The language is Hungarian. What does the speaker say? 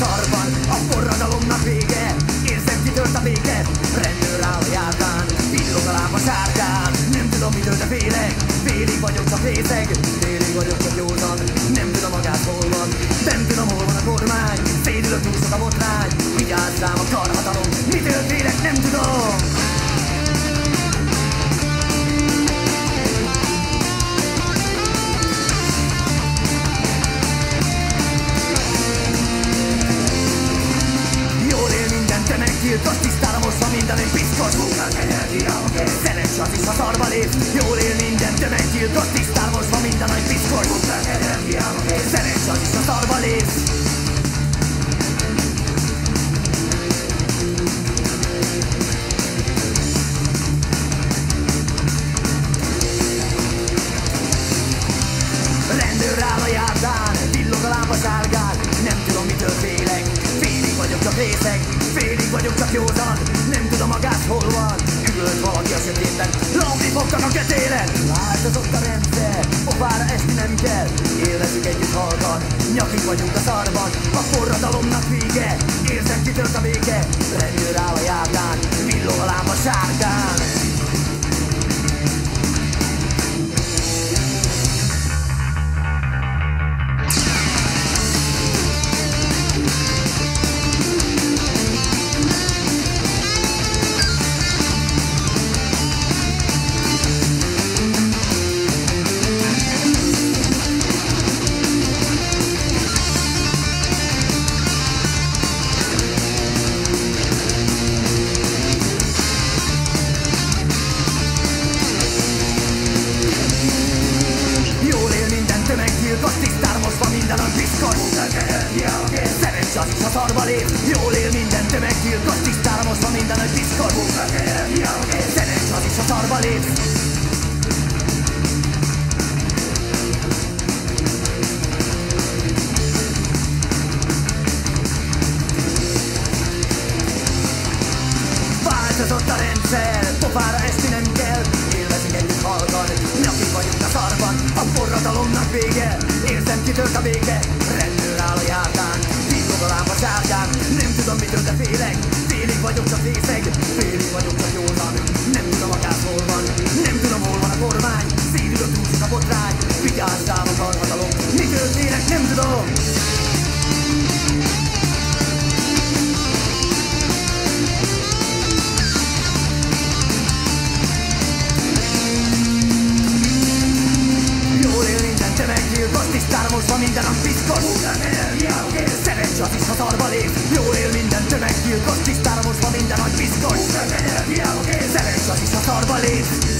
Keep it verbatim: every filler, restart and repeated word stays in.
szarban, a forradalomnak vége. Érzem, kitört a béke, rendőr áll a járdán, villog a lámpa sárgán. Nem tudom, mitől, de félek, félig vagyok, csak részeg, félig vagyok, csak józan. Nem tudom, magát hol van, nem tudom, hol van a kormány. Szédülök, túl sok a botrány, vigyázz rám a karhatalom. Mitől félek, nem tudom. Meggyilkos, tisztára mossa minden egy piszkos munkák energiának ér. Szeress az is, ha szarba lép. Jól él minden tömeggyilkos, tisztára mossa minden egy piszkos munkák energiának ér. Szeress az is, ha szarba lép. Rendőr áll a járdán, villog a lámpa sárgán. Nem tudom, mitől félek, félig vagyok, csak részeg. Félig vagyok, csak józan, nem tudom, a gáz hol van. Üvölt valaki a sötétben, lopni fogtak a kötélen. Változott a rendszer, pofára esni nem kell. Élvezünk együtt halkan, nyakig vagyunk a szarban. A forradalomnak vége, érzem, kitört a béke. Rendőr áll a járdán, villog a lámpa sárgán. Meggyilkos, tisztára moszva minden a piszkos munkák energiának ér. Szeress az is, ha szarba lép. Jól él minden tömeggyilkos, tisztára moszva minden a piszkos munkák energiának ér. Szeress az is, ha szarba lép. Változott a rendszer, pofára esni nem kell. Élvezünk együtt halkan, nyakig vagyunk a szarban. A forradalomnak vége, érzem, kitört a béke. Rendőr áll a járdán, villog a lámpa sárgán. Nem tudom, mitől, de félek, félig vagyok, csak részeg. Félig vagyok, csak józan, nem tudom, a gáz hol van. Nem tudom, hol van a kormány, szédülök, túl sok a botrány. Vigyázz rám a karhatalom, mitől félek, nem tudom. Meggyilkos, tisztára moszva minden a piszkos munkák energiának ér. Szeress az is, ha szarba lép. Jól él minden tömeggyilkos, tisztára moszva minden a piszkos munkák energiának ér. Szeress az is, ha szarba lép.